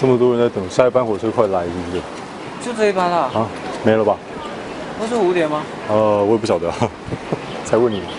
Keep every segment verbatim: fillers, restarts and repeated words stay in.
么多人在等，下一班火车快来，是不是？ 就这一班啊？ 啊，没了吧？ 不是五点吗？ 呃，我也不晓得，才问你。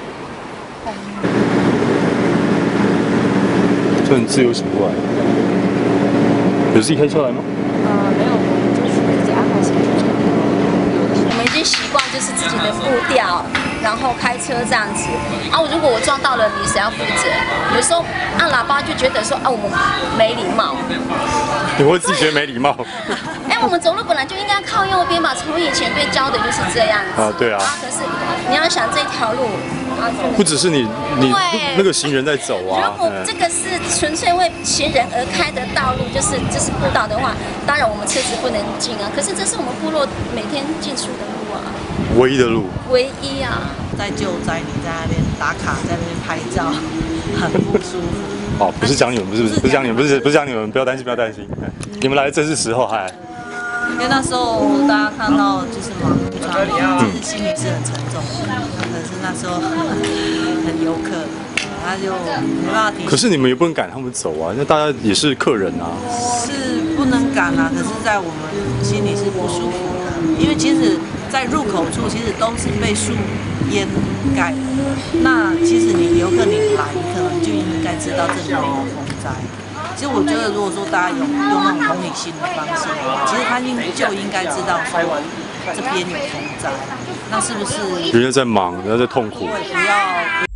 就很自由醒过来。有自己开车来吗？ 呃，没有，我们就是自己安排行程。我们已经习惯就是自己的步调，然后开车这样子。啊，如果我撞到了你，谁要负责？有时候按喇叭就觉得说啊，我们没礼貌。 你会自己觉得没礼貌？ 哎，我们走路本来就应该靠右边吧，从以前被教的就是这样子。 啊，对啊。 啊，可是你要想这条路。 不只是你，你那个行人在走啊。 如果这个是纯粹为行人而开的道路，就是就是步道的话，当然我们车子不能进啊。可是这是我们部落每天进出的路啊。 唯一的路。 唯一啊。 在救灾，你在那边打卡，在那边拍照，很不舒服。 哦，不是讲你们，不是不是不是讲你们，不是不是讲你们，不要担心不要担心，你们来的正是时候，嗨。 因为那时候大家看到就是盲穿，其实心里是很沉重的。可是那时候很很游客，他就没办法停。 可是你们也不能赶他们走啊，那大家也是客人啊。 是不能赶啊，可是在我们心里是不舒服的，因为其实，在入口处其实都是被树淹盖的。那其实你游客你来，你可能就应该知道这里有风灾。其实我觉得，如果说大家有用那种同理心的方式的话，其实他应就应该知道说这边有风灾，那是不是？ 人家在忙，人家在痛苦。 不要。